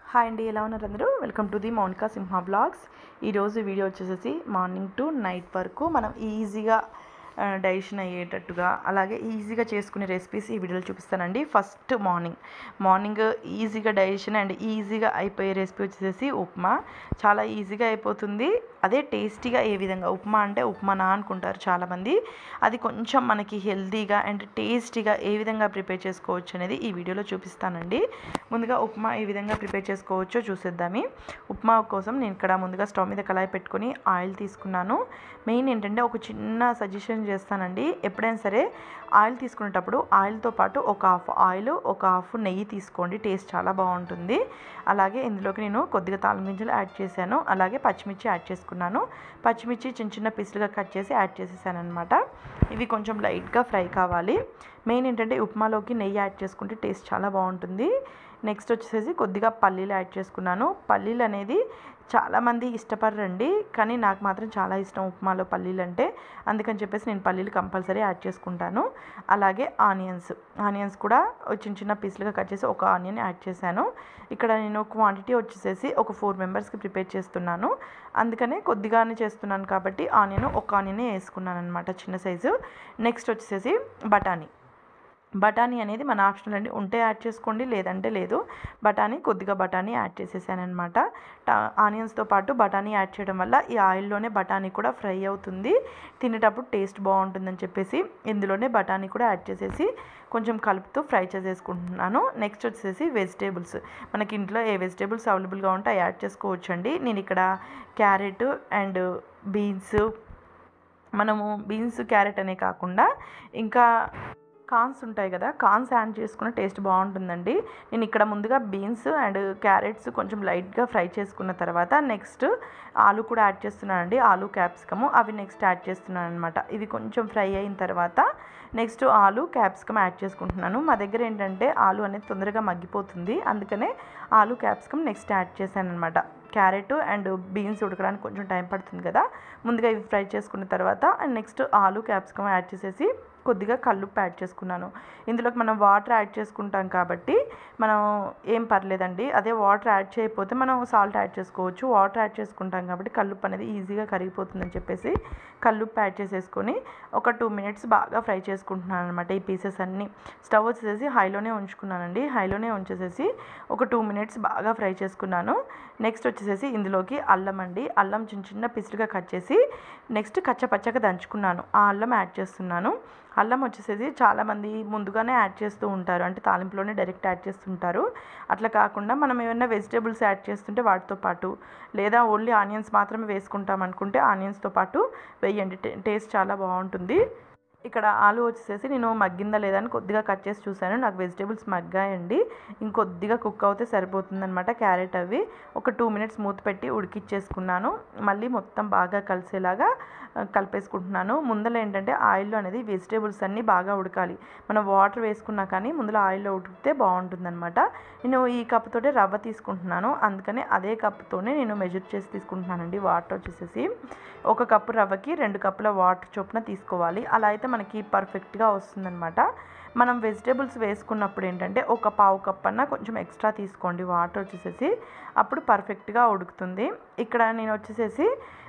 Hi అండి, ఎలా ఉన్నారు అందరూ? Welcome to the Mounika Simha blogs. ఈరోజు వీడియో వచ్చేసి మార్నింగ్ టు నైట్ వరకు మనం ఈజీగా డైజెషన్ అయ్యేటట్టుగా అలాగే ఈజీగా చేసుకునే రెసిపీస్ ఈ వీడియోలో చూపిస్తానండి. ఫస్ట్ మార్నింగ్ ఈజీగా డైజెషన్ అండ్ ఈజీగా అయిపోయే రెసిపీ వచ్చేసి ఉప్మా. చాలా ఈజీగా అయిపోతుంది, అదే టేస్టీగా. ఏ విధంగా ఉప్మా అంటే ఉప్మానా అనుకుంటారు చాలామంది. అది కొంచెం మనకి హెల్తీగా అండ్ టేస్టీగా ఏ విధంగా ప్రిపేర్ చేసుకోవచ్చు అనేది ఈ వీడియోలో చూపిస్తానండి. ముందుగా ఉప్మా ఏ విధంగా ప్రిపేర్ చేసుకోవచ్చో చూసేద్దాము. ఉప్మా కోసం నేను ఇక్కడ ముందుగా స్టవ్ మీద కళాయి పెట్టుకొని ఆయిల్ తీసుకున్నాను. మెయిన్ ఏంటంటే ఒక చిన్న సజెషన్ చేస్తానండి. ఎప్పుడైనా సరే ఆయిల్ తీసుకునేటప్పుడు ఆయిల్తో పాటు ఒక హాఫ్ ఆయిల్ ఒక హాఫ్ నెయ్యి తీసుకోండి, టేస్ట్ చాలా బాగుంటుంది. అలాగే ఇందులోకి నేను కొద్దిగా తాళం గింజలు యాడ్ చేశాను, అలాగే పచ్చిమిర్చి యాడ్ చేసుకున్నాను. పచ్చిమిర్చి చిన్న చిన్న పీసులుగా కట్ చేసి యాడ్ చేసేసాను అనమాట. ఇవి కొంచెం లైట్గా ఫ్రై కావాలి. మెయిన్ ఏంటంటే ఉప్మాలోకి నెయ్యి యాడ్ చేసుకుంటే టేస్ట్ చాలా బాగుంటుంది. నెక్స్ట్ వచ్చేసి కొద్దిగా పల్లీలు యాడ్ చేసుకున్నాను. పల్లీలు అనేది చాలామంది ఇష్టపడరండి, కానీ నాకు మాత్రం చాలా ఇష్టం ఉప్మాలో పల్లీలు అంటే. అందుకని చెప్పేసి నేను పల్లీలు కంపల్సరీ యాడ్ చేసుకుంటాను. అలాగే ఆనియన్స్ కూడా చిన్న చిన్న పీసులుగా కట్ చేసి ఒక ఆనియన్ యాడ్ చేశాను. ఇక్కడ నేను క్వాంటిటీ వచ్చేసి ఒక 4 మెంబర్స్కి ప్రిపేర్ చేస్తున్నాను, అందుకనే కొద్దిగానే చేస్తున్నాను కాబట్టి ఒక ఆనియనే వేసుకున్నాను అనమాట, చిన్న సైజు. నెక్స్ట్ వచ్చేసి బఠానీ అనేది మన ఆప్షనల్ అండి, ఉంటే యాడ్ చేసుకోండి, లేదంటే లేదు. కొద్దిగా బఠానీ యాడ్ చేసేసాను అనమాట. ఆనియన్స్తో పాటు బఠానీ యాడ్ చేయడం వల్ల ఈ ఆయిల్లోనే బఠానీ కూడా ఫ్రై అవుతుంది, తినేటప్పుడు టేస్ట్ బాగుంటుందని చెప్పేసి ఇందులోనే బఠానీ కూడా యాడ్ చేసేసి కొంచెం కలుపుతూ ఫ్రై చేసేసుకుంటున్నాను. నెక్స్ట్ వచ్చేసి వెజిటేబుల్స్, మనకి ఇంట్లో ఏ వెజిటేబుల్స్ అవైలబుల్గా ఉంటే యాడ్ చేసుకోవచ్చండి. నేను ఇక్కడ క్యారెట్ అండ్ బీన్స్ క్యారెట్ అనే కాకుండా ఇంకా కార్న్స్ ఉంటాయి కదా, కార్న్స్ యాడ్ చేసుకున్న టేస్ట్ బాగుంటుందండి. నేను ఇక్కడ ముందుగా బీన్స్ అండ్ క్యారెట్స్ కొంచెం లైట్గా ఫ్రై చేసుకున్న తర్వాత నెక్స్ట్ ఆలు కూడా యాడ్ చేస్తున్నానండి, ఆలు క్యాప్సికము అవి నెక్స్ట్ యాడ్ చేస్తున్నాను అనమాట. ఇవి కొంచెం ఫ్రై అయిన తర్వాత నెక్స్ట్ ఆలు క్యాప్సికమ్ యాడ్ చేసుకుంటున్నాను. మా దగ్గర ఏంటంటే ఆలు అనేది తొందరగా మగ్గిపోతుంది, అందుకనే ఆలు క్యాప్సికమ్ నెక్స్ట్ యాడ్ చేశాను అనమాట. క్యారెట్ అండ్ బీన్స్ ఉడకడానికి కొంచెం టైం పడుతుంది కదా, ముందుగా ఇవి ఫ్రై చేసుకున్న తర్వాత నెక్స్ట్ ఆలు క్యాప్సికమ్ యాడ్ చేసేసి కొద్దిగా కల్లుప్పు యాడ్ చేసుకున్నాను. ఇందులోకి మనం వాటర్ యాడ్ చేసుకుంటాం కాబట్టి మనం ఏం పర్లేదండి. అదే వాటర్ యాడ్ చేయకపోతే మనం సాల్ట్ యాడ్ చేసుకోవచ్చు. వాటర్ యాడ్ చేసుకుంటాం కాబట్టి కల్లుప్పు అనేది ఈజీగా కరిగిపోతుందని చెప్పేసి కల్లుప్పు యాడ్ చేసేసుకొని ఒక 2 మినిట్స్ బాగా ఫ్రై చేసుకుంటున్నాను అనమాట. ఈ పీసెస్ అన్నీ స్టవ్ వచ్చేసి హైలోనే ఉంచుకున్నానండి. హైలోనే ఉంచేసేసి ఒక 2 మినిట్స్ బాగా ఫ్రై చేసుకున్నాను. నెక్స్ట్ వచ్చేసి ఇందులోకి అల్లం చిన్న చిన్న పీసులుగా కట్ చేసి నెక్స్ట్ కచ్చపచ్చగా దంచుకున్నాను, ఆ అల్లం యాడ్ చేస్తున్నాను. అల్లం వచ్చేసి చాలామంది ముందుగానే యాడ్ చేస్తూ ఉంటారు, అంటే తాలింపులోనే డైరెక్ట్ యాడ్ చేస్తుంటారు. అట్లా కాకుండా మనం ఏమైనా వెజిటేబుల్స్ యాడ్ చేస్తుంటే వాటితో పాటు, లేదా ఓన్లీ ఆనియన్స్ మాత్రమే వేసుకుంటాం అనుకుంటే ఆనియన్స్తో పాటు వేయండి, టేస్ట్ చాలా బాగుంటుంది. ఇక్కడ ఆలు వచ్చేసి నేను మగ్గిందా లేదా అని కొద్దిగా కట్ చేసి చూశాను, నాకు వెజిటేబుల్స్ మగ్గాయండి. ఇంకొద్దిగా కుక్ అవుతే సరిపోతుందనమాట. క్యారెట్ అవి ఒక 2 మినిట్స్ మూత పెట్టి ఉడికిచ్చేసుకున్నాను. మళ్ళీ మొత్తం బాగా కలిసేలాగా కలిపేసుకుంటున్నాను. ముందర ఏంటంటే ఆయిల్లో అనేది వెజిటేబుల్స్ అన్నీ బాగా ఉడకాలి. మనం వాటర్ వేసుకున్నా కానీ ముందర ఆయిల్లో ఉడికితే బాగుంటుందన్నమాట. నేను ఈ కప్పుతోటే రవ్వ తీసుకుంటున్నాను, అందుకని అదే కప్పుతోనే నేను మెజర్ చేసి తీసుకుంటున్నానండి. వాటర్ వచ్చేసి 1 కప్పు రవ్వకి 2 కప్పుల వాటర్ చొప్పున తీసుకోవాలి, అలా అయితే మనకి పర్ఫెక్ట్గా వస్తుందన్నమాట. మనం వెజిటేబుల్స్ వేసుకున్నప్పుడు ఏంటంటే ఒక పావు కప్ అన్నా కొంచెం ఎక్స్ట్రా తీసుకోండి వాటర్ వచ్చేసి, అప్పుడు పర్ఫెక్ట్గా ఉడుకుతుంది. ఇక్కడ నేను వచ్చేసి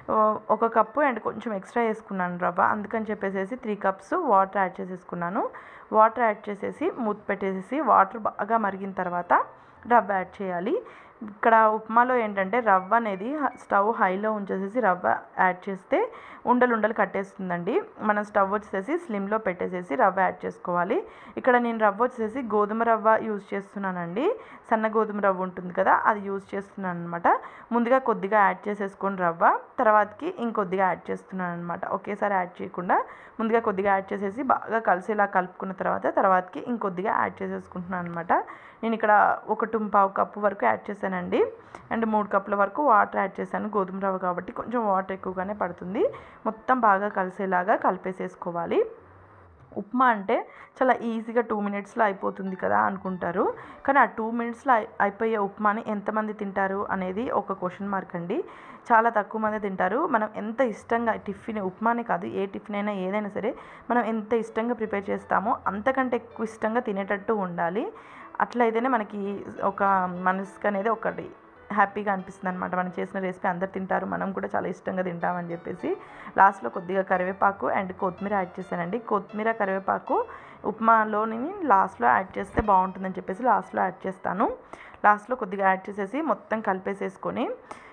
1 కప్పు అండ్ కొంచెం ఎక్స్ట్రా వేసుకున్నాను రవ్వ, అందుకని చెప్పేసి 3 కప్స్ వాటర్ యాడ్ చేసేసుకున్నాను. వాటర్ యాడ్ చేసేసి మూత పెట్టేసి వాటర్ బాగా మరిగిన తర్వాత రవ్వ యాడ్ చేయాలి. ఇక్కడ ఉప్మాలో ఏంటంటే రవ్వ అనేది స్టవ్ హైలో ఉంచేసేసి రవ్వ యాడ్ చేస్తే ఉండలు కట్టేస్తుందండి. మనం స్టవ్ వచ్చేసి స్లిమ్లో పెట్టేసేసి రవ్వ యాడ్ చేసుకోవాలి. ఇక్కడ నేను రవ్వ వచ్చేసి గోధుమ రవ్వ యూజ్ చేస్తున్నానండి, సన్న గోధుమ రవ్వ ఉంటుంది కదా, అది యూజ్ చేస్తున్నాను అనమాట. ముందుగా కొద్దిగా యాడ్ చేసేసుకొని రవ్వ, తర్వాతకి ఇంకొద్దిగా యాడ్ చేస్తున్నాను అనమాట. ఒకేసారి యాడ్ చేయకుండా ముందుగా కొద్దిగా యాడ్ చేసేసి బాగా కలిసేలా కలుపుకున్న తర్వాతకి ఇంకొద్దిగా యాడ్ చేసేసుకుంటున్నాను అనమాట. నేను ఇక్కడ 1.25 కప్పు వరకు యాడ్ చేశానండి, అండ్ 3 కప్పుల వరకు వాటర్ యాడ్ చేశాను. గోధుమ రవ్వ కాబట్టి కొంచెం వాటర్ ఎక్కువగానే పడుతుంది. మొత్తం బాగా కలిసేలాగా కలిపేసేసుకోవాలి. ఉప్మా అంటే చాలా ఈజీగా 2 మినిట్స్లో అయిపోతుంది కదా అనుకుంటారు, కానీ ఆ 2 మినిట్స్లో అయిపోయే ఉప్మాని ఎంతమంది తింటారు అనేది ఒక క్వశ్చన్ మార్క్ అండి. చాలా తక్కువ మంది తింటారు. మనం ఎంత ఇష్టంగా ఉప్మానే కాదు, ఏ టిఫిన్ అయినా ఏదైనా సరే మనం ఎంత ఇష్టంగా ప్రిపేర్ చేస్తామో అంతకంటే ఎక్కువ ఇష్టంగా తినేటట్టు ఉండాలి. అట్లా అయితేనే మనకి ఒక మనసుకి అనేది ఒకటి హ్యాపీగా అనిపిస్తుంది అనమాట. మనం చేసిన రెసిపీ అందరు తింటారు, మనం కూడా చాలా ఇష్టంగా తింటామని చెప్పేసి లాస్ట్లో కొద్దిగా కరివేపాకు అండ్ కొత్తిమీర యాడ్ చేశానండి. కొత్తిమీర కరివేపాకు ఉప్మాలోని లాస్ట్లో యాడ్ చేస్తే బాగుంటుందని చెప్పేసి లాస్ట్లో యాడ్ చేస్తాను. లాస్ట్లో కొద్దిగా యాడ్ చేసేసి మొత్తం కలిపేసేసుకొని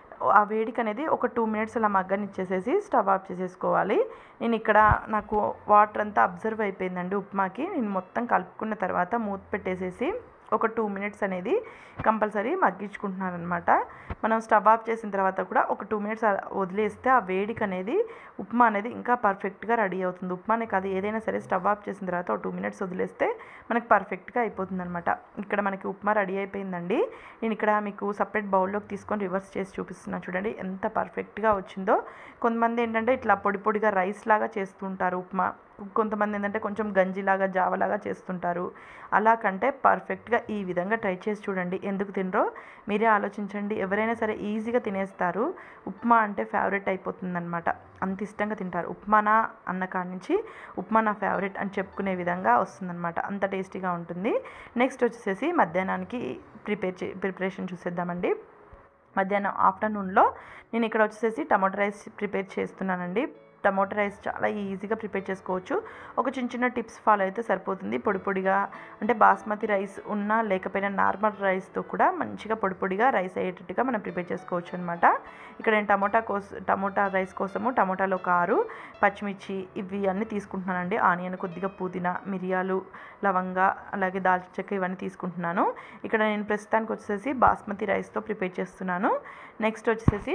ఆ వేడికి అనేది ఒక 2 మినిట్స్ అలా మగ్గనిచ్చేసేసి స్టవ్ ఆఫ్ చేసేసుకోవాలి. నేను ఇక్కడ నాకు వాటర్ అంతా అబ్జర్వ్ అయిపోయిందండి ఉప్మాకి. నేను మొత్తం కలుపుకున్న తర్వాత మూత పెట్టేసేసి ఒక 2 మినిట్స్ అనేది కంపల్సరీ మగ్గించుకుంటున్నాను అనమాట. మనం స్టవ్ ఆఫ్ చేసిన తర్వాత కూడా ఒక 2 మినిట్స్ వదిలేస్తే ఆ వేడికి అనేది ఉప్మా అనేది ఇంకా పర్ఫెక్ట్గా రెడీ అవుతుంది. ఉప్మానే కాదు ఏదైనా సరే స్టవ్ ఆఫ్ చేసిన తర్వాత ఒక 2 మినిట్స్ వదిలేస్తే మనకి పర్ఫెక్ట్గా అయిపోతుంది అనమాట. ఇక్కడ మనకి ఉప్మా రెడీ అయిపోయిందండి. నేను ఇక్కడ మీకు సపరేట్ బౌల్లోకి తీసుకొని రివర్స్ చేసి చూపిస్తున్నాను చూడండి ఎంత పర్ఫెక్ట్గా వచ్చిందో. కొంతమంది ఏంటంటే ఇట్లా పొడి పొడిగా రైస్ లాగా చేస్తుంటారు ఉప్మా, కొంతమంది ఏంటంటే కొంచెం గంజిలాగా జావలాగా చేస్తుంటారు. అలా కంటే పర్ఫెక్ట్గా ఈ విధంగా ట్రై చేసి చూడండి. ఎందుకు తినరో మీరే ఆలోచించండి. ఎవరైనా సరే ఈజీగా తినేస్తారు. ఉప్మా అంటే ఫేవరెట్ అయిపోతుందన్నమాట, అంత ఇష్టంగా తింటారు. ఉప్మానా అన్న కాడి నుంచి ఉప్మా నా ఫేవరెట్ అని చెప్పుకునే విధంగా వస్తుందన్నమాట, అంత టేస్టీగా ఉంటుంది. నెక్స్ట్ వచ్చేసి మధ్యాహ్నానికి ప్రిపరేషన్ చూసేద్దామండి. మధ్యాహ్నం ఆఫ్టర్నూన్లో నేను ఇక్కడ వచ్చేసి టమాటో రైస్ ప్రిపేర్ చేస్తున్నానండి. టమాటో రైస్ చాలా ఈజీగా ప్రిపేర్ చేసుకోవచ్చు. ఒక చిన్న చిన్న టిప్స్ ఫాలో అయితే సరిపోతుంది. పొడి పొడిగా అంటే బాస్మతి రైస్ ఉన్నా లేకపోయినా నార్మల్ రైస్తో కూడా మంచిగా పొడి పొడిగా రైస్ అయ్యేటట్టుగా మనం ప్రిపేర్ చేసుకోవచ్చు అనమాట. ఇక్కడ నేను టమోటా రైస్ కోసము టమోటాలో 6 పచ్చిమిర్చి ఇవి అన్నీ తీసుకుంటున్నానండి. ఆనియన్, కొద్దిగా పుదీనా, మిరియాలు, లవంగా, అలాగే దాల్చిన చెక్క ఇవన్నీ తీసుకుంటున్నాను. ఇక్కడ నేను ప్రస్తుతానికి వచ్చేసి బాస్మతి రైస్తో ప్రిపేర్ చేస్తున్నాను. నెక్స్ట్ వచ్చేసి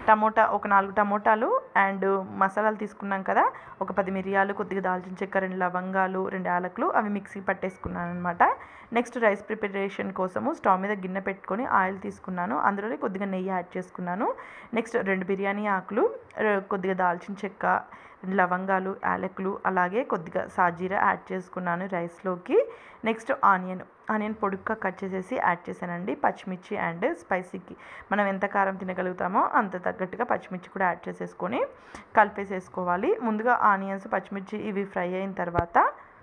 ఒక 4 టమోటాలు అండ్ మసాలాలు తీసుకున్నాం కదా, ఒక 10 మిరియాలు, కొద్దిగా దాల్చిన చెక్క, 2 లవంగాలు, 2 యాలకులు అవి మిక్సీ పట్టేసుకున్నాను అనమాట. నెక్స్ట్ రైస్ ప్రిపరేషన్ కోసము స్టవ్ మీద గిన్నె పెట్టుకొని ఆయిల్ తీసుకున్నాను. అందులోనే కొద్దిగా నెయ్యి యాడ్ చేసుకున్నాను. నెక్స్ట్ 2 బిర్యానీ ఆకులు, కొద్దిగా దాల్చిన చెక్క, లవంగాలు, యాలకులు, అలాగే కొద్దిగా సాజీరా యాడ్ చేసుకున్నాను రైస్లోకి. నెక్స్ట్ ఆనియన్ పొడుగ్గా కట్ చేసేసి యాడ్ చేశానండి. పచ్చిమిర్చి అండ్ స్పైసీకి మనం ఎంత కారం తినగలుగుతామో అంత తగ్గట్టుగా పచ్చిమిర్చి కూడా యాడ్ చేసేసుకొని కలిపేసేసుకోవాలి. ముందుగా ఆనియన్స్, పచ్చిమిర్చి ఇవి ఫ్రై అయిన తర్వాత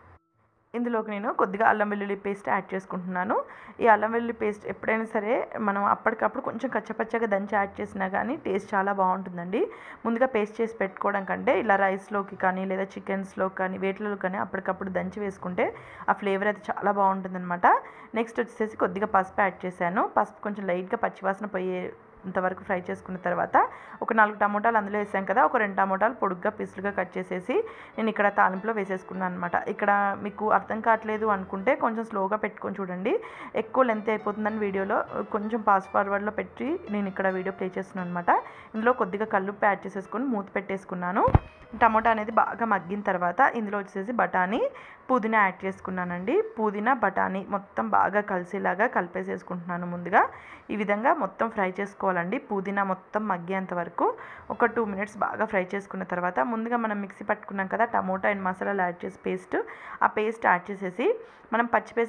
ఇందులోకి నేను కొద్దిగా అల్లం వెల్లుల్లి పేస్ట్ యాడ్ చేసుకుంటున్నాను. ఈ అల్లం వెల్లుల్లి పేస్ట్ ఎప్పుడైనా సరే మనం అప్పటికప్పుడు కొంచెం కచ్చపచ్చగా దంచి యాడ్ చేసినా కానీ టేస్ట్ చాలా బాగుంటుందండి. ముందుగా పేస్ట్ చేసి పెట్టుకోవడం కంటే ఇలా రైస్లోకి కానీ లేదా చికెన్స్లో కానీ వేటిలో కానీ అప్పటికప్పుడు దంచి వేసుకుంటే ఆ ఫ్లేవర్ అయితే చాలా బాగుంటుందన్నమాట. నెక్స్ట్ వచ్చేసి కొద్దిగా పసుపు యాడ్ చేశాను. పసుపు కొంచెం లైట్గా పచ్చివాసన ఇంతవరకు ఫ్రై చేసుకున్న తర్వాత ఒక 4 టమోటాలు అందులో వేసాం కదా, ఒక 2 టమోటాలు పొడుగ్గా పీసులుగా కట్ చేసేసి నేను ఇక్కడ తాలింపులో వేసేసుకున్నాను అనమాట. ఇక్కడ మీకు అర్థం కావట్లేదు అనుకుంటే కొంచెం స్లోగా పెట్టుకొని చూడండి. ఎక్కువ లెంత్ అయిపోతుందని వీడియోలో కొంచెం ఫాస్ట్ ఫార్వర్డ్లో పెట్టి నేను ఇక్కడ వీడియో ప్లే చేస్తున్నాను అనమాట. ఇందులో కొద్దిగా కల్లుప్పు యాడ్ చేసేసుకొని మూత పెట్టేసుకున్నాను. టమోటా అనేది బాగా మగ్గిన తర్వాత ఇందులో వచ్చేసి బఠానీ, పుదీనా యాడ్ చేసుకున్నానండి. పుదీనా, బఠానీ మొత్తం బాగా కలిసేలాగా కలిపేసేసుకుంటున్నాను. ముందుగా ఈ విధంగా మొత్తం ఫ్రై చేసుకోవాలండి. పుదీనా మొత్తం మగ్గేంత వరకు ఒక 2 మినిట్స్ బాగా ఫ్రై చేసుకున్న తర్వాత ముందుగా మనం మిక్సీ పట్టుకున్నాం కదా టమోటా అండ్ మసాలాలు యాడ్ చేసి ఆ పేస్ట్ యాడ్ చేసేసి మనం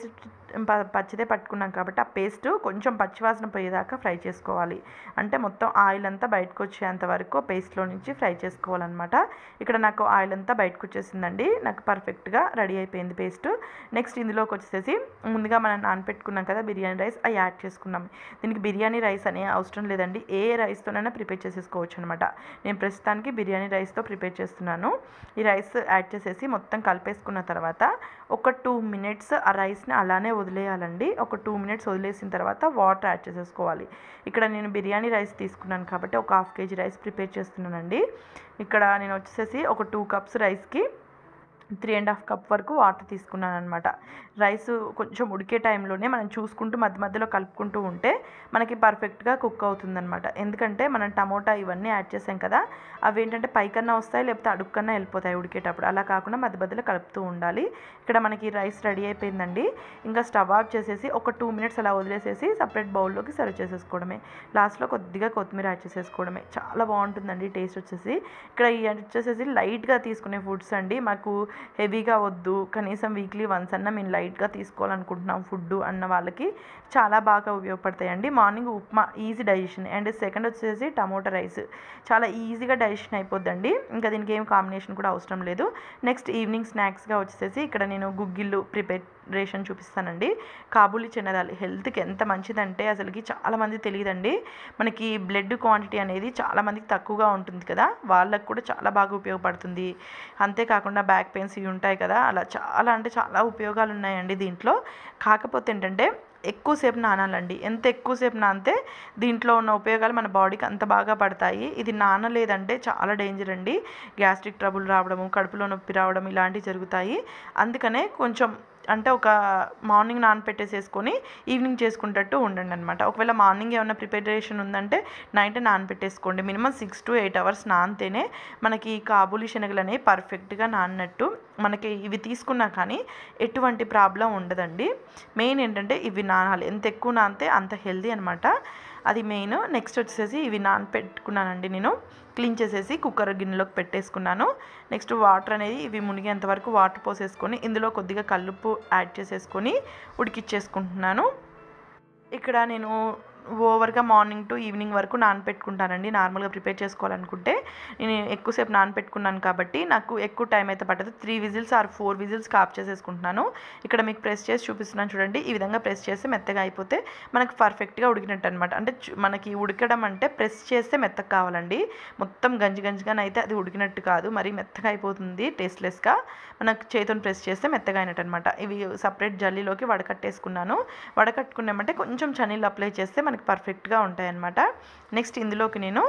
పచ్చిదే పట్టుకున్నాం కాబట్టి ఆ పేస్ట్ కొంచెం పచ్చివాసన పోయేదాకా ఫ్రై చేసుకోవాలి. అంటే మొత్తం ఆయిల్ అంతా బయటకు వచ్చేంత వరకు పేస్ట్లో నుంచి ఫ్రై చేసుకోవాలన్నమాట. ఇక్కడ నాకు ఆయిల్ అంతా బయటకు వచ్చేసిందండి. నాకు పర్ఫెక్ట్గా రెడీ అయిపోయింది పేస్ట్. నెక్స్ట్ ఇందులోకి వచ్చేసి ముందుగా మనం నానపెట్టుకున్నాం కదా బిర్యానీ రైస్, అవి యాడ్ చేసుకున్నాం. దీనికి బిర్యానీ రైస్ అనే అవసరం లేదండి, ఏ రైస్తోనైనా ప్రిపేర్ చేసేసుకోవచ్చు అనమాట. నేను ప్రస్తుతానికి బిర్యానీ రైస్తో ప్రిపేర్ చేస్తున్నాను. ఈ రైస్ యాడ్ చేసేసి మొత్తం కలిపేసుకున్న తర్వాత ఒక 2 మినిట్స్ ఆ రైస్ని అలానే వదిలేయాలండి. ఒక 2 మినిట్స్ వదిలేసిన తర్వాత వాటర్ యాడ్ చేసేసుకోవాలి. ఇక్కడ నేను బిర్యానీ రైస్ తీసుకున్నాను కాబట్టి ఒక 1/2 kg రైస్ ప్రిపేర్ చేస్తున్నానండి. ఇక్కడ నేను వచ్చేసి ఒక 2 కప్స్ రైస్కి 3.5 కప్ వరకు వాటర్ తీసుకున్నాను అనమాట. రైస్ కొంచెం ఉడికే టైంలోనే మనం చూసుకుంటూ మధ్య మధ్యలో కలుపుకుంటూ ఉంటే మనకి పర్ఫెక్ట్గా కుక్ అవుతుందన్నమాట. ఎందుకంటే మనం టమోటా ఇవన్నీ యాడ్ చేసాం కదా, అవి ఏంటంటే పైకన్నా వస్తాయి లేకపోతే అడుక్కన్నా వెళ్ళిపోతాయి ఉడికేటప్పుడు. అలా కాకుండా మధ్య మధ్యలో కలుపుతూ ఉండాలి. ఇక్కడ మనకి రైస్ రెడీ అయిపోయిందండి. ఇంకా స్టవ్ ఆఫ్ చేసేసి ఒక 2 మినిట్స్ అలా వదిలేసేసి సపరేట్ బౌల్లోకి సర్వ్ చేసేసుకోవడమే. లాస్ట్లో కొద్దిగా కొత్తిమీర యాడ్ చేసేసుకోవడమే. చాలా బాగుంటుందండి టేస్ట్ వచ్చేసి. ఇక్కడ వచ్చేసి లైట్గా తీసుకునే ఫుడ్స్ అండి. మాకు హెవీగా వద్దు, కనీసం వీక్లీ వన్స్ అన్న మేము లైట్గా తీసుకోవాలనుకుంటున్నాం ఫుడ్ అన్న వాళ్ళకి చాలా బాగా ఉపయోగపడతాయండి. Morning upma easy digestion, and second వచ్చేసి టమోటా రైస్ చాలా ఈజీగా డైజెషన్ అయిపోద్దండి. ఇంకా దీనికి ఏం కాంబినేషన్ కూడా అవసరం లేదు. నెక్స్ట్ ఈవినింగ్ స్నాక్స్గా వచ్చేసి ఇక్కడ నేను గుగ్గిళ్ళు ప్రిపరేషన్ చూపిస్తానండి. కాబూలీ చనదాలు హెల్త్కి ఎంత మంచిదంటే అసలుకి చాలామంది తెలియదండి. మనకి బ్లడ్ క్వాంటిటీ అనేది చాలామందికి తక్కువగా ఉంటుంది కదా, వాళ్ళకు కూడా చాలా బాగా ఉపయోగపడుతుంది. అంతేకాకుండా బ్యాక్ పెయిన్స్ ఇవి ఉంటాయి కదా, అలా చాలా అంటే చాలా ఉపయోగాలు ఉన్నాయండి దీంట్లో. కాకపోతే ఏంటంటే ఎక్కువసేపు నానాలండి. ఎంత ఎక్కువసేపు నానితే దీంట్లో ఉన్న ఉపయోగాలు మన బాడీకి అంత బాగా పడతాయి. ఇది నానలేదంటే చాలా డేంజర్ అండి. గ్యాస్ట్రిక్ ట్రబుల్ రావడము, కడుపులో నొప్పి రావడం ఇలాంటివి జరుగుతాయి. అందుకనే కొంచెం అంటే ఒక మార్నింగ్ నానపెట్టేసేసుకొని ఈవినింగ్ చేసుకునేటట్టు ఉండండి అనమాట. ఒకవేళ మార్నింగ్ ఏమైనా ప్రిపరేషన్ ఉందంటే నైట్ నానపెట్టేసుకోండి. మినిమం 6 to 8 hours నానితేనే మనకి కాబూలీ శనగలు అనేవి పర్ఫెక్ట్గా నానినట్టు. మనకి ఇవి తీసుకున్నా కానీ ఎటువంటి ప్రాబ్లం ఉండదండి. మెయిన్ ఏంటంటే ఇవి నానాలి, ఎంత ఎక్కువ నానితే అంత హెల్దీ అనమాట, అది మెయిన్. నెక్స్ట్ వచ్చేసి ఇవి నానపెట్టుకున్నానండి, నేను క్లీన్ చేసేసి కుక్కర్ గిన్నెలోకి పెట్టేసుకున్నాను. నెక్స్ట్ వాటర్ అనేది ఇవి మునిగేంత వరకు వాటర్ పోసేసుకొని ఇందులో కొద్దిగా కల్లుప్పు యాడ్ చేసేసుకొని ఉడికిచ్చేసుకుంటున్నాను. ఇక్కడ నేను ఓవర్గా మార్నింగ్ టు ఈవినింగ్ వరకు నానపెట్టుకుంటానండి. నార్మల్గా ప్రిపేర్ చేసుకోవాలనుకుంటే నేను ఎక్కువసేపు నానపెట్టుకున్నాను కాబట్టి నాకు ఎక్కువ టైం అయితే పట్టదు. 3 విజిల్స్ ఆర్ 4 విజిల్స్కి ఆఫ్ చేసేసుకుంటున్నాను. ఇక్కడ మీకు ప్రెస్ చేసి చూపిస్తున్నాను చూడండి. ఈ విధంగా ప్రెస్ చేస్తే మెత్తగా అయిపోతే మనకు పర్ఫెక్ట్గా ఉడికినట్టు అనమాట. అంటే మనకి ఉడకడం అంటే ప్రెస్ చేస్తే మెత్తగా కావాలండి. మొత్తం గంజిగానైతే అది ఉడికినట్టు కాదు, మరి మెత్తగా అయిపోతుంది టేస్ట్లెస్గా. మనకు చేతిని ప్రెస్ చేస్తే మెత్తగా అయినట్టు అనమాట. ఇవి సపరేట్ జల్లీలోకి వడకట్టేసుకున్నాను. వడకట్టుకున్నామంటే కొంచెం చనీళ్ళు అప్లై చేస్తే మనకి పర్ఫెక్ట్గా ఉంటాయన్నమాట. నెక్స్ట్ ఇందులోకి నేను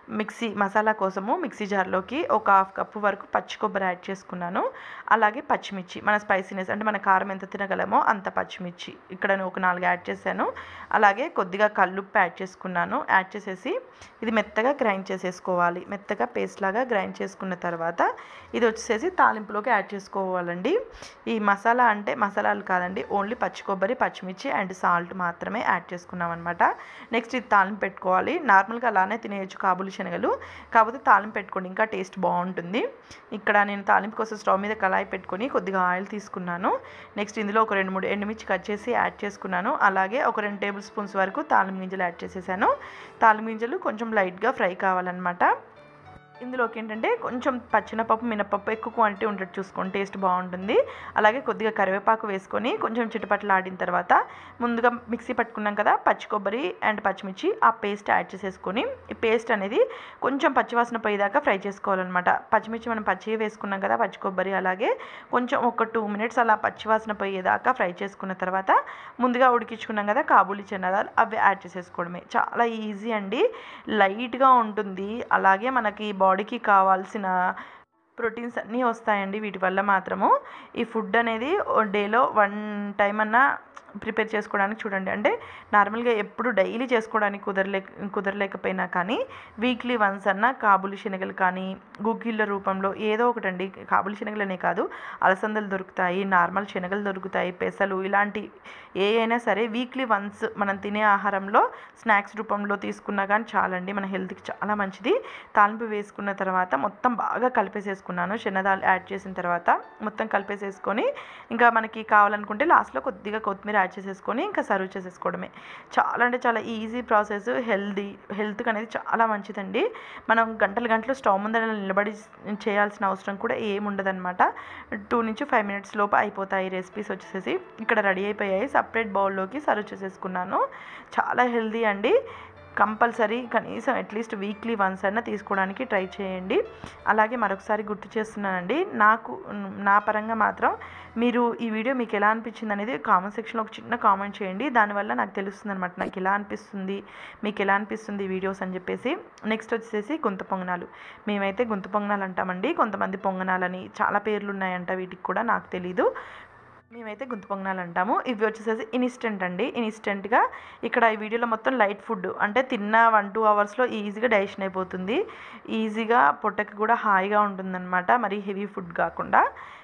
మసాలా కోసము మిక్సీ జార్లోకి ఒక 1/2 కప్పు వరకు పచ్చి కొబ్బరి యాడ్ చేసుకున్నాను. అలాగే పచ్చిమిర్చి, మన స్పైసీనెస్ అంటే మన కారం ఎంత తినగలమో అంత పచ్చిమిర్చి ఇక్కడ నేను ఒక 4 యాడ్ చేశాను. అలాగే కొద్దిగా కల్లుప్పు యాడ్ చేసుకున్నాను. యాడ్ చేసేసి ఇది మెత్తగా గ్రైండ్ చేసేసుకోవాలి. మెత్తగా పేస్ట్ లాగా గ్రైండ్ చేసుకున్న తర్వాత ఇది వచ్చేసి తాలింపులోకి యాడ్ చేసుకోవాలండి. ఈ మసాలా అంటే మసాలాలు కాదండి, ఓన్లీ పచ్చి కొబ్బరి, పచ్చిమిర్చి అండ్ సాల్ట్ మాత్రమే యాడ్ చేసుకున్నాం అనమాట. నెక్స్ట్ ఇది తాలింపు పెట్టుకోవాలి. నార్మల్గా అలానే తినేయచ్చు కాబూలీ శనగలు, కాకపోతే తాలింపు పెట్టుకోండి ఇంకా టేస్ట్ బాగుంటుంది. ఇక్కడ నేను తాలింపు కోసం స్టవ్ మీద కళాయి పెట్టుకొని కొద్దిగా ఆయిల్ తీసుకున్నాను. నెక్స్ట్ ఇందులో ఒక 2-3 ఎండుమిర్చి కట్ చేసి యాడ్ చేసుకున్నాను. అలాగే ఒక 2 టేబుల్ స్పూన్స్ వరకు తాలింపు గింజలు యాడ్ చేసేసాను. తాలింపు గింజలు కొంచెం లైట్గా ఫ్రై కావాలన్నమాట. ఇందులోకి ఏంటంటే కొంచెం పచ్చినపప్పు, మినపప్పు ఎక్కువ క్వాంటిటీ ఉండేట్టు చూసుకోండి, టేస్ట్ బాగుంటుంది. అలాగే కొద్దిగా కరివేపాకు వేసుకొని కొంచెం చిటపటలాడిన తర్వాత ముందుగా మిక్సీ పట్టుకున్నాం కదా పచ్చి కొబ్బరి అండ్ పచ్చిమిర్చి, ఆ పేస్ట్ యాడ్ చేసేసుకొని ఈ పేస్ట్ అనేది కొంచెం పచ్చివాసన పోయేదాకా ఫ్రై చేసుకోవాలన్నమాట. పచ్చిమిర్చి మనం పచ్చివి వేసుకున్నాం కదా, పచ్చి కొబ్బరి, అలాగే కొంచెం ఒక 2 minutes అలా పచ్చివాసన పోయేదాకా ఫ్రై చేసుకున్న తర్వాత ముందుగా ఉడికించుకున్నాం కదా కాబూలీ చనాదాలు, అవి యాడ్ చేసేసుకోవడమే. చాలా ఈజీ అండి, లైట్గా ఉంటుంది. అలాగే మనకి బాడీకి కావాల్సిన ప్రోటీన్స్ అన్నీ వస్తాయండి వీటి వల్ల మాత్రము. ఈ ఫుడ్ అనేది డేలో 1 టైం అన్నా ప్రిపేర్ చేసుకోవడానికి చూడండి. అంటే నార్మల్గా ఎప్పుడు డైలీ చేసుకోవడానికి కుదరలేకపోయినా కానీ వీక్లీ వన్స్ అన్నా కాబూలీ శనగలు కానీ గుగ్గిళ్ళ రూపంలో ఏదో ఒకటండి, కాబూలీ శనగలనే కాదు అలసందలు దొరుకుతాయి, నార్మల్ శనగలు దొరుకుతాయి, పెసలు, ఇలాంటి ఏ అయినా సరే వీక్లీ వన్స్ మనం తినే ఆహారంలో స్నాక్స్ రూపంలో తీసుకున్నా కానీ చాలండి, మన హెల్త్కి చాలా మంచిది. తాలింపు వేసుకున్న తర్వాత మొత్తం బాగా కలిపేసేసుకున్నాను. శనగదాలు యాడ్ చేసిన తర్వాత మొత్తం కలిపేసేసుకొని ఇంకా మనకి కావాలనుకుంటే లాస్ట్లో కొద్దిగా కొత్తిమీర యాడ్ చేసేసుకొని ఇంకా సర్వ్ చేసేసుకోవడమే. చాలా అంటే చాలా ఈజీ ప్రాసెస్, హెల్త్కి అనేది చాలా మంచిదండి. మనం గంటలు స్టవ్ ముందర నిలబడి చేయాల్సిన అవసరం కూడా ఏముండదన్నమాట. 2 నుంచి 5 minutes లోపు అయిపోతాయి రెసిపీస్ వచ్చేసి. ఇక్కడ రెడీ అయిపోయాయి. సపరేట్ బౌల్లోకి సర్వ్ చేసేసుకున్నాను. చాలా హెల్దీ అండి. కంపల్సరీ కనీసం అట్లీస్ట్ వీక్లీ వన్స్ అన్నా తీసుకోవడానికి ట్రై చేయండి. అలాగే మరొకసారి గుర్తు చేస్తున్నానండి, నా పరంగా మాత్రం మీరు ఈ వీడియో మీకు ఎలా అనిపించింది అనేది కామెంట్ సెక్షన్లో ఒక చిన్న కామెంట్ చేయండి. దానివల్ల నాకు తెలుస్తుంది అనమాట, నాకు ఎలా అనిపిస్తుంది, మీకు ఎలా అనిపిస్తుంది వీడియోస్ అని చెప్పేసి. నెక్స్ట్ వచ్చేసి గుంత పొంగనాలు. మేమైతే గుంత పొంగనాలు అంటామండి, కొంతమంది పొంగనాలని చాలా పేర్లు ఉన్నాయంట వీటికి కూడా, నాకు తెలీదు. మేమైతే గుంత పొంగనాలు అంటాము. ఇవి వచ్చేసి ఇన్స్టెంట్ అండి. ఇన్స్టెంట్గా ఇక్కడ ఈ వీడియోలో మొత్తం లైట్ ఫుడ్, అంటే తిన్న 1-2 అవర్స్లో ఈజీగా డైజెషన్ అయిపోతుంది. ఈజీగా పొట్టకి కూడా హాయిగా ఉంటుందన్నమాట, మరి హెవీ ఫుడ్ కాకుండా.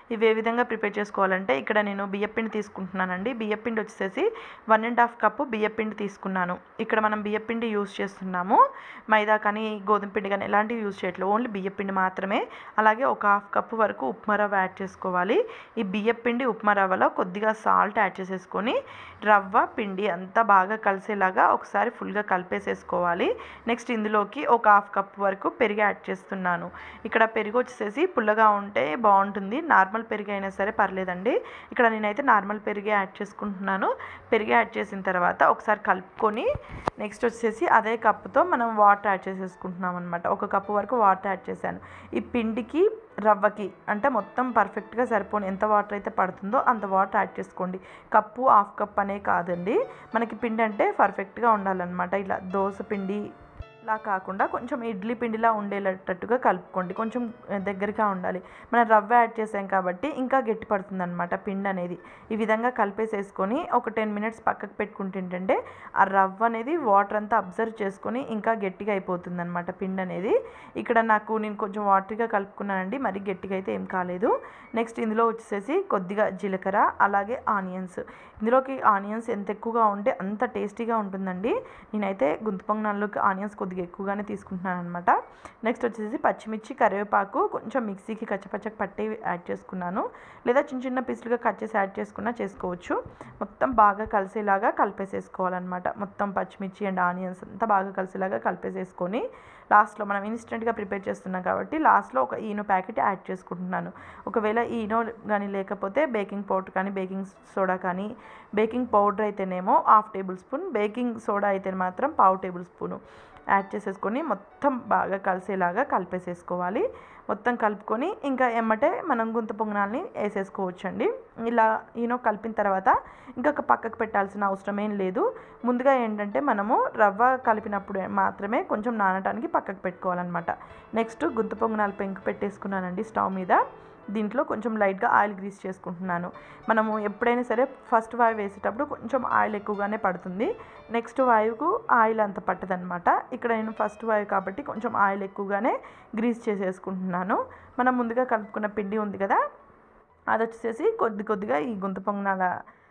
ఇవి ఏ విధంగా ప్రిపేర్ చేసుకోవాలంటే ఇక్కడ నేను బియ్యపిండి తీసుకుంటున్నానండి. బియ్యపిండి వచ్చేసి 1.5 కప్పు బియ్యపిండి తీసుకున్నాను. ఇక్కడ మనం బియ్యపిండి యూజ్ చేస్తున్నాము, మైదా కానీ గోధుమ పిండి కానీ ఎలాంటివి యూజ్ చేయట్లేదు, ఓన్లీ బియ్యపిండి మాత్రమే. అలాగే ఒక 1/2 కప్పు వరకు ఉప్మా రవ్వ యాడ్ చేసుకోవాలి. ఈ బియ్యపిండి ఉప్మా రవ్వలో కొద్దిగా సాల్ట్ యాడ్ చేసేసుకొని రవ్వ పిండి అంతా బాగా కలిసేలాగా ఒకసారి ఫుల్గా కలిపేసేసుకోవాలి. నెక్స్ట్ ఇందులోకి ఒక 1/2 కప్పు వరకు పెరుగు యాడ్ చేస్తున్నాను. ఇక్కడ పెరుగు వచ్చేసి పుల్లగా ఉంటే బాగుంటుంది, నార్మల్ పెరుగు అయినా సరే పర్లేదండి. ఇక్కడ నేనైతే నార్మల్ పెరుగే యాడ్ చేసుకుంటున్నాను. పెరుగు యాడ్ చేసిన తర్వాత ఒకసారి కలుపుకొని నెక్స్ట్ వచ్చేసి అదే కప్పుతో మనం వాటర్ యాడ్ చేసేసుకుంటున్నాం అనమాట. 1 కప్పు వరకు వాటర్ యాడ్ చేశాను. ఈ పిండికి రవ్వకి అంటే మొత్తం పర్ఫెక్ట్గా సరిపోను ఎంత వాటర్ అయితే పడుతుందో అంత వాటర్ యాడ్ చేసుకోండి. కప్పు 1/2 కప్ అనే కాదండి, మనకి పిండి అంటే పర్ఫెక్ట్గా ఉండాలన్నమాట. ఇలా దోశ పిండి లా కాకుండా కొంచెం ఇడ్లీ పిండిలా ఉండేటట్టుగా కలుపుకోండి, కొంచెం దగ్గరగా ఉండాలి. మనం రవ్వ యాడ్ చేసాం కాబట్టి ఇంకా గట్టి పడుతుంది అనమాట పిండి అనేది. ఈ విధంగా కలిపేసేసుకొని ఒక 10 మినిట్స్ పక్కకు పెట్టుకుంటే ఏంటంటే ఆ రవ్వ అనేది వాటర్ అంతా అబ్జర్వ్ చేసుకొని ఇంకా గట్టిగా అయిపోతుంది అనమాట పిండి అనేది. ఇక్కడ నేను కొంచెం వాటర్గా కలుపుకున్నానండి, మరి గట్టిగా అయితే ఏం కాలేదు. నెక్స్ట్ ఇందులో వచ్చేసి కొద్దిగా జీలకర్ర అలాగే ఆనియన్స్. ఇందులోకి ఆనియన్స్ ఎంత ఎక్కువగా ఉంటే అంత టేస్టీగా ఉంటుందండి. నేనైతే గుంత పొంగనాల్లోకి ఆనియన్స్ కొద్దిగా ఎక్కువగానే తీసుకుంటున్నాను అనమాట. నెక్స్ట్ వచ్చేసి పచ్చిమిర్చి, కరివేపాకు కొంచెం మిక్సీకి కచ్చపచ్చకి పట్టి యాడ్ చేసుకున్నాను, లేదా చిన్న చిన్న పీసులుగా కట్ చేసి యాడ్ చేసుకున్నా చేసుకోవచ్చు. మొత్తం బాగా కలిసేలాగా కలిపేసేసుకోవాలన్నమాట. మొత్తం పచ్చిమిర్చి అండ్ ఆనియన్స్ అంతా బాగా కలిసేలాగా కలిపేసేసుకొని లాస్ట్లో మనం ఇన్స్టెంట్గా ప్రిపేర్ చేస్తున్నాం కాబట్టి లాస్ట్లో ఒక ఈనో ప్యాకెట్ యాడ్ చేసుకుంటున్నాను. ఒకవేళ ఈనో కానీ లేకపోతే బేకింగ్ పౌడర్ కానీ బేకింగ్ సోడా కానీ, బేకింగ్ పౌడర్ అయితేనేమో 1/2 టేబుల్ స్పూన్, బేకింగ్ సోడా అయితే మాత్రం 1/2 టేబుల్ స్పూను యాడ్ చేసేసుకొని మొత్తం బాగా కలిసేలాగా కలిపేసేసుకోవాలి. మొత్తం కలుపుకొని ఇంకా ఎమ్మటే మనం గుంత పొంగనాల్ని వేసేసుకోవచ్చండి. ఇలా కలిపిన తర్వాత ఇంకా పక్కకు పెట్టాల్సిన అవసరం ఏం లేదు. ముందుగా ఏంటంటే మనము రవ్వ కలిపినప్పుడు మాత్రమే కొంచెం నానటానికి పక్కకు పెట్టుకోవాలన్నమాట. నెక్స్ట్ గుంత పొంగనాలు పెంకు పెట్టేసుకున్నానండి స్టవ్ మీద. దీంట్లో కొంచెం లైట్గా ఆయిల్ గ్రీస్ చేసుకుంటున్నాను. మనము ఎప్పుడైనా సరే ఫస్ట్ వాయు వేసేటప్పుడు కొంచెం ఆయిల్ ఎక్కువగానే పడుతుంది, నెక్స్ట్ వాయువుకు ఆయిల్ అంత పట్టదనమాట. ఇక్కడ నేను ఫస్ట్ వాయు కాబట్టి కొంచెం ఆయిల్ ఎక్కువగానే గ్రీస్ చేసేసుకుంటున్నాను. మనం ముందుగా కలుపుకున్న పిండి ఉంది కదా, అది వచ్చేసి కొద్దిగా ఈ గుంత పొంగనాల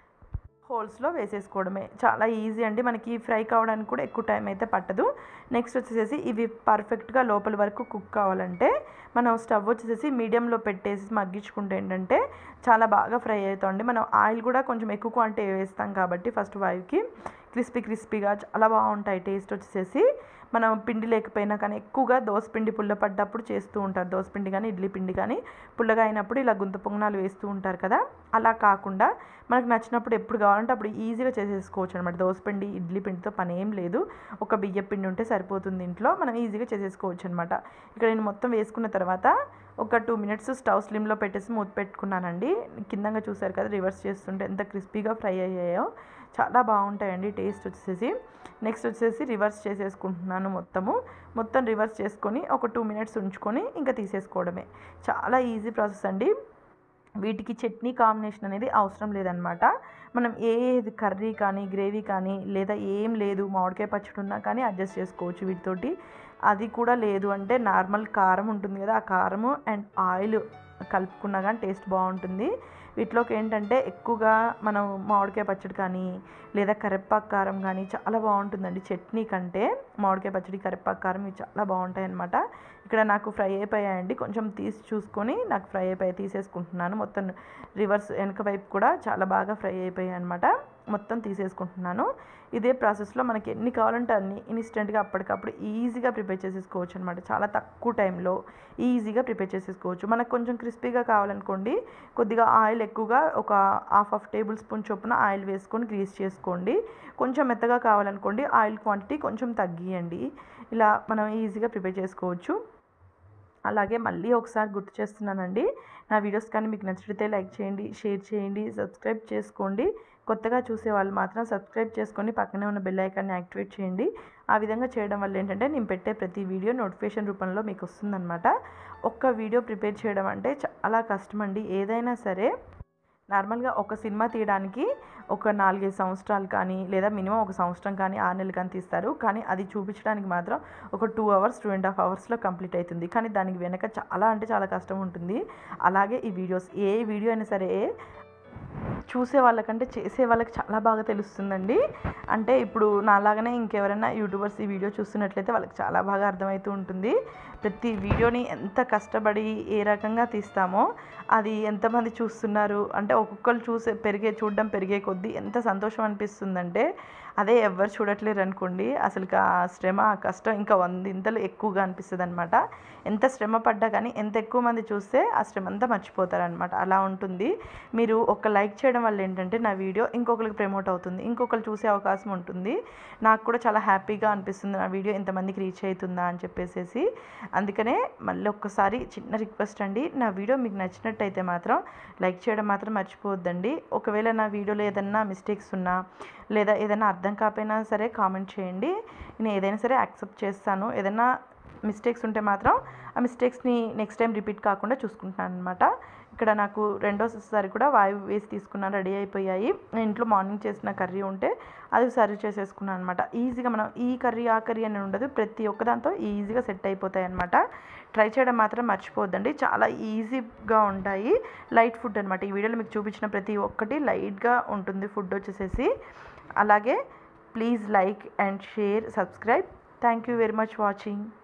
హోల్స్లో వేసేసుకోవడమే. చాలా ఈజీ అండి, మనకి ఫ్రై కావడానికి కూడా ఎక్కువ టైం అయితే పట్టదు. నెక్స్ట్ వచ్చేసి ఇవి పర్ఫెక్ట్గా లోపల వరకు కుక్ కావాలంటే మనం స్టవ్ వచ్చేసి మీడియంలో పెట్టేసి మగ్గించుకుంటే ఏంటంటే చాలా బాగా ఫ్రై అవుతుంది. మనం ఆయిల్ కూడా కొంచెం ఎక్కువ క్వాంటిటీ వేస్తాం కాబట్టి ఫస్ట్ వాయుకి క్రిస్పీగా చాలా బాగుంటాయి. టేస్ట్ వచ్చేసి మనం పిండి లేకపోయినా కానీ ఎక్కువగా దోసపిండి పుల్ల పడ్డప్పుడు చేస్తూ ఉంటారు. దోసపిండి కానీ ఇడ్లీ పిండి కానీ పుల్లగా అయినప్పుడు ఇలా గుంత పొంగనాలు వేస్తూ ఉంటారు కదా, అలా కాకుండా మనకు నచ్చినప్పుడు ఎప్పుడు కావాలంటే అప్పుడు ఈజీగా చేసేసుకోవచ్చు అనమాట. దోసపిండి ఇడ్లీ పిండితో పని ఏం లేదు, ఒక బియ్య పిండి ఉంటే సరిపోతుంది ఇంట్లో, మనం ఈజీగా చేసేసుకోవచ్చు అనమాట. ఇక్కడ నేను మొత్తం వేసుకున్న తర్వాత ఒక 2 మినిట్స్ స్టవ్ స్లిమ్లో పెట్టేసి మూత పెట్టుకున్నానండి. కిందంగా చూసారు కదా రివర్స్ చేస్తుంటే ఎంత క్రిస్పీగా ఫ్రై అయ్యాయో, చాలా బాగుంటాయండి టేస్ట్ వచ్చేసి. నెక్స్ట్ వచ్చేసి రివర్స్ చేసేసుకుంటున్నాను. మొత్తం రివర్స్ చేసుకొని ఒక 2 మినిట్స్ ఉంచుకొని ఇంకా తీసేసుకోవడమే. చాలా ఈజీ ప్రాసెస్ అండి. వీటికి చట్నీ కాంబినేషన్ అనేది అవసరం లేదనమాట. మనం ఏది కర్రీ కానీ గ్రేవీ కానీ లేదా ఏం లేదు మామిడికాయ పచ్చడి ఉన్నా కానీ అడ్జస్ట్ చేసుకోవచ్చు వీటితోటి. అది కూడా లేదు అంటే నార్మల్ కారం ఉంటుంది కదా, ఆ కారము అండ్ ఆయిల్ కలుపుకున్నా కానీ టేస్ట్ బాగుంటుంది. వీటిలోకి ఏంటంటే ఎక్కువగా మనం మామిడికాయ పచ్చడి కానీ లేదా కరివేపాకు కారం కానీ చాలా బాగుంటుందండి. చట్నీ కంటే మామిడికాయ పచ్చడి కరివేపాకు కారం ఇవి చాలా బాగుంటాయి అన్నమాట. ఇక్కడ నాకు ఫ్రై అయిపోయాయండి, కొంచెం తీసి చూసుకొని నాకు ఫ్రై అయిపోయి తీసేసుకుంటున్నాను. మొత్తం రివర్స్ వెనక వైపు కూడా చాలా బాగా ఫ్రై అయిపోయాయి అనమాట. మొత్తం తీసేసుకుంటున్నాను. ఇదే ప్రాసెస్లో మనకి ఎన్ని కావాలంటే అన్ని ఇన్స్టెంట్గా అప్పటికప్పుడు ఈజీగా ప్రిపేర్ చేసేసుకోవచ్చు అనమాట. చాలా తక్కువ టైంలో ఈజీగా ప్రిపేర్ చేసేసుకోవచ్చు. మనకు కొంచెం క్రిస్పీగా కావాలనుకోండి, కొద్దిగా ఆయిల్ ఎక్కువగా ఒక హాఫ్ టేబుల్ స్పూన్ చొప్పున ఆయిల్ వేసుకొని గ్రీస్ చేసుకోండి. కొంచెం మెత్తగా కావాలనుకోండి ఆయిల్ క్వాంటిటీ కొంచెం తగ్గియండి. ఇలా మనం ఈజీగా ప్రిపేర్ చేసుకోవచ్చు. అలాగే మళ్ళీ ఒకసారి గుర్తు చేస్తున్నానండి, నా వీడియోస్ కానీ మీకు నచ్చితే లైక్ చేయండి, షేర్ చేయండి, సబ్స్క్రైబ్ చేసుకోండి. కొత్తగా చూసే వాళ్ళు మాత్రం సబ్స్క్రైబ్ చేసుకొని పక్కనే ఉన్న బెల్ ఐకాన్ని యాక్టివేట్ చేయండి. ఆ విధంగా చేయడం వల్ల ఏంటంటే నేను పెట్టే ప్రతి వీడియో నోటిఫికేషన్ రూపంలో మీకు వస్తుందన్నమాట. ఒక్క వీడియో ప్రిపేర్ చేయడం అంటే చాలా కష్టం అండి. ఏదైనా సరే నార్మల్గా ఒక సినిమా తీయడానికి ఒక 4-5 సంవత్సరాలు కానీ లేదా మినిమం ఒక సంవత్సరం కానీ 6 నెలలు కానీ తీస్తారు. కానీ అది చూపించడానికి మాత్రం ఒక 2 అవర్స్ 2.5 అవర్స్లో కంప్లీట్ అవుతుంది. కానీ దానికి వెనక చాలా అంటే చాలా కష్టం ఉంటుంది. అలాగే ఈ వీడియోస్ ఏ వీడియో అయినా సరే చూసే వాళ్ళకంటే చేసే వాళ్ళకి చాలా బాగా తెలుస్తుందండి. అంటే ఇప్పుడు నాలాగానే ఇంకెవరైనా యూట్యూబర్స్ ఈ వీడియో చూస్తున్నట్లయితే వాళ్ళకి చాలా బాగా అర్థమవుతూ ఉంటుంది. ప్రతి వీడియోని ఎంత కష్టపడి ఏ రకంగా తీస్తామో అది ఎంతమంది చూస్తున్నారు అంటే ఒక్కొక్కరు చూడడం పెరిగే కొద్దీ ఎంత సంతోషం అనిపిస్తుందంటే అదే ఎవ్వరు చూడట్లేరు అనుకోండి అసలు ఆ శ్రమ ఆ కష్టం ఇంకా 100 ఇంతలు ఎక్కువగా అనిపిస్తుంది అనమాట. ఎంత శ్రమ పడ్డా కానీ ఎంత ఎక్కువ మంది చూస్తే ఆ శ్రమ అంతా మర్చిపోతారనమాట. అలా ఉంటుంది. మీరు ఒక లైక్ చేయడం వల్ల ఏంటంటే నా వీడియో ఇంకొకరికి ప్రమోట్ అవుతుంది, ఇంకొకరు చూసే అవకాశం ఉంటుంది. నాకు కూడా చాలా హ్యాపీగా అనిపిస్తుంది నా వీడియో ఇంతమందికి రీచ్ అవుతుందా అని చెప్పేసి. అందుకనే మళ్ళీ ఒక్కసారి చిన్న రిక్వెస్ట్ అండి, నా వీడియో మీకు నచ్చినట్టయితే మాత్రం లైక్ చేయడం మాత్రం మర్చిపోవద్దండి. ఒకవేళ నా వీడియోలో ఏదన్నా మిస్టేక్స్ ఉన్నా లేదా ఏదైనా అర్థం కాకపోయినా సరే కామెంట్ చేయండి, నేను ఏదైనా సరే యాక్సెప్ట్ చేస్తాను. ఏదైనా మిస్టేక్స్ ఉంటే మాత్రం ఆ మిస్టేక్స్ని నెక్స్ట్ టైం రిపీట్ కాకుండా చూసుకుంటున్నాను అనమాట. ఇక్కడ నాకు రెండోసారి కూడా వాయువు వేసి తీసుకున్నాను, రెడీ అయిపోయాయి. నేను ఇంట్లో మార్నింగ్ చేసిన కర్రీ ఉంటే అది సర్వ్ చేసేసుకున్నాను అనమాట. ఈజీగా మనం ఈ కర్రీ ఆ కర్రీ అని ఉండదు, ప్రతి ఒక్కదాంతో ఈజీగా సెట్ అయిపోతాయి అనమాట. ట్రై చేయడం మాత్రం మర్చిపోవద్దండి, చాలా ఈజీగా ఉంటాయి. లైట్ ఫుడ్ అనమాట. ఈ వీడియోలో మీకు చూపించిన ప్రతి ఒక్కటి లైట్గా ఉంటుంది ఫుడ్ వచ్చేసేసి. అలాగే please like and share, subscribe. Thank you very much watching.